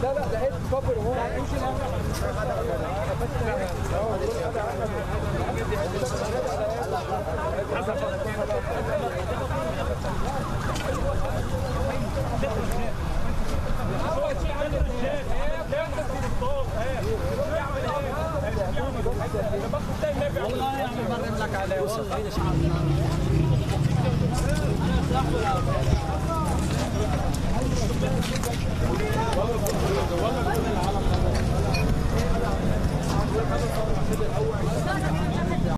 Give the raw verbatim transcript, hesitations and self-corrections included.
لا لا ده حته كفر هو امشي والله يا عم برم لك عليه والله